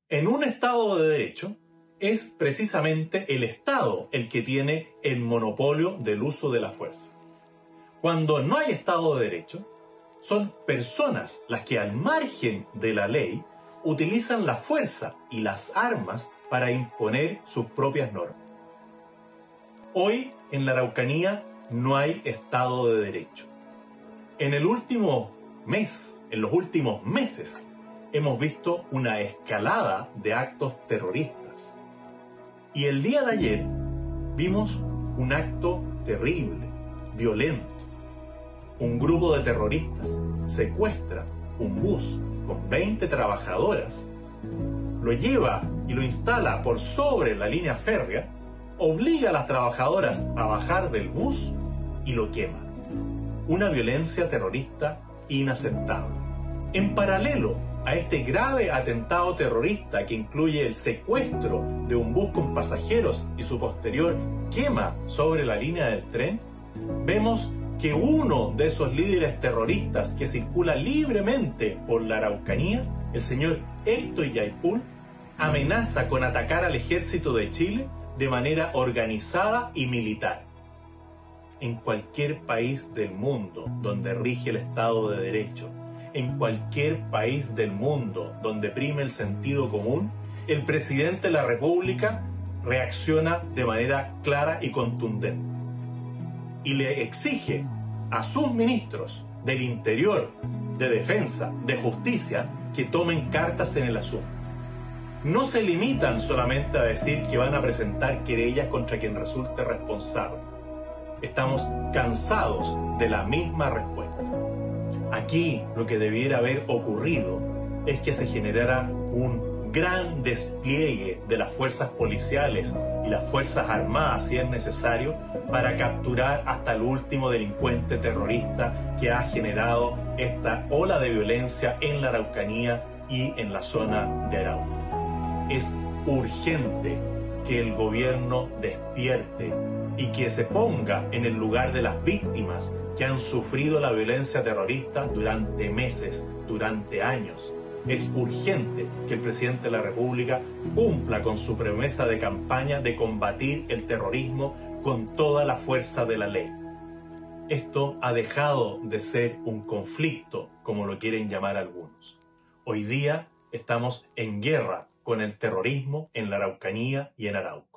En un Estado de Derecho, es precisamente el Estado el que tiene el monopolio del uso de la fuerza. Cuando no hay Estado de Derecho, son personas las que al margen de la ley utilizan la fuerza y las armas para imponer sus propias normas. Hoy en la Araucanía no hay Estado de Derecho. En los últimos meses, hemos visto una escalada de actos terroristas. Y el día de ayer vimos un acto terrible, violento. Un grupo de terroristas secuestra un bus con 20 trabajadoras, lo lleva y lo instala por sobre la línea férrea, obliga a las trabajadoras a bajar del bus y lo quema. Una violencia terrorista inaceptable. En paralelo a este grave atentado terrorista que incluye el secuestro de un bus con pasajeros y su posterior quema sobre la línea del tren, vemos que uno de esos líderes terroristas que circula libremente por la Araucanía, el señor Héctor Yaipul, amenaza con atacar al ejército de Chile de manera organizada y militar. En cualquier país del mundo donde rige el Estado de Derecho, en cualquier país del mundo donde prime el sentido común, el presidente de la República reacciona de manera clara y contundente y le exige a sus ministros del Interior, de Defensa, de Justicia, que tomen cartas en el asunto. No se limitan solamente a decir que van a presentar querellas contra quien resulte responsable. Estamos cansados de la misma respuesta. Aquí lo que debiera haber ocurrido es que se generara un gran despliegue de las fuerzas policiales y las fuerzas armadas, si es necesario, para capturar hasta el último delincuente terrorista que ha generado esta ola de violencia en la Araucanía y en la zona de Arauco. Es urgente que el gobierno despierte y que se ponga en el lugar de las víctimas que han sufrido la violencia terrorista durante meses, durante años. Es urgente que el presidente de la República cumpla con su promesa de campaña de combatir el terrorismo con toda la fuerza de la ley. Esto ha dejado de ser un conflicto, como lo quieren llamar algunos. Hoy día estamos en guerra con el terrorismo en la Araucanía y en Arauco.